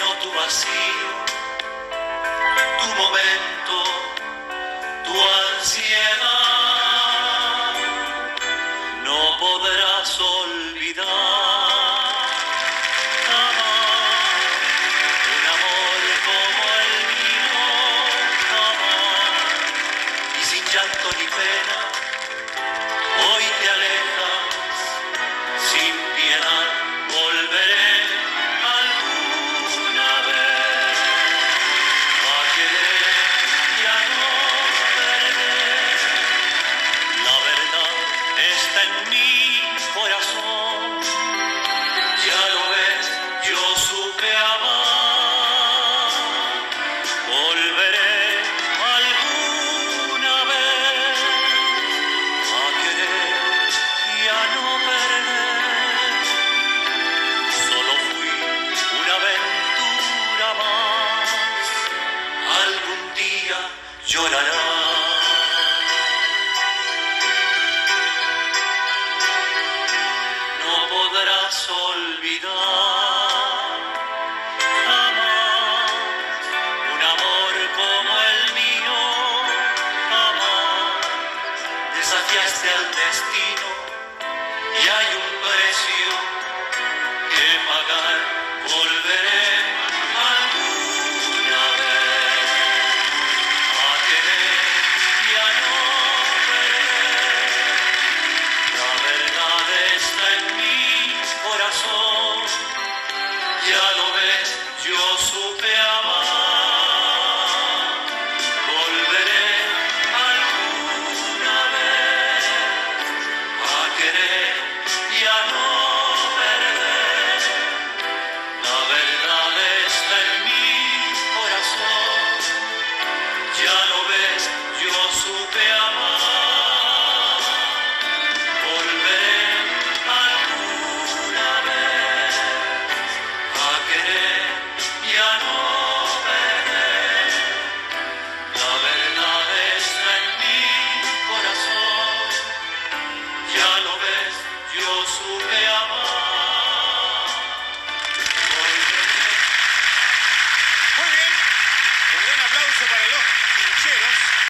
lleno tu vacío, tu momento, tu ansiedad. No podrás olvidar jamás un amor como el mío, jamás. Y sin llanto ni pena, hoy te alejas sin piedad. Volveré alguna vez a querer y a no perder. La verdad está en mi corazón. Ya lo ves, yo supe amar. Volveré alguna vez a querer y a no perder. Solo fui una aventura más. Algún día llorarás.